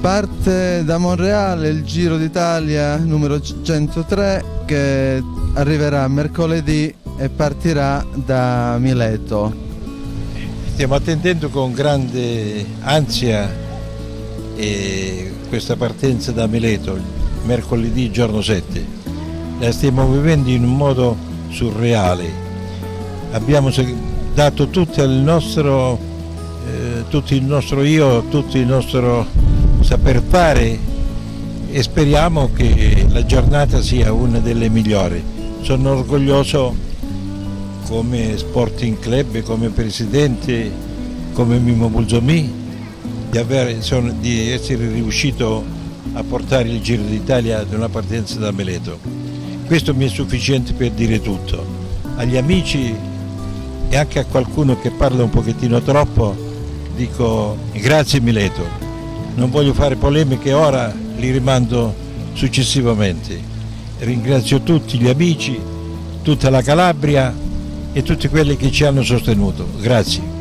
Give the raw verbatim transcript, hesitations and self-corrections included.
Parte da Monreale il Giro d'Italia numero centotré che arriverà mercoledì e partirà da Mileto. Stiamo attendendo con grande ansia e questa partenza da Mileto, mercoledì giorno sette. La stiamo vivendo in un modo surreale. Abbiamo dato tutto il nostro, eh, tutto il nostro io, tutto il nostro saper fare e speriamo che la giornata sia una delle migliori. Sono orgoglioso come Sporting Club, come presidente, come Mimmo Bulzomi di, aver, sono, di essere riuscito a portare il Giro d'Italia ad una partenza da Mileto. Questo mi è sufficiente per dire tutto. Agli amici e anche a qualcuno che parla un pochettino troppo dico grazie Mileto. Non voglio fare polemiche ora, li rimando successivamente. Ringrazio tutti gli amici, tutta la Calabria e tutti quelli che ci hanno sostenuto. Grazie.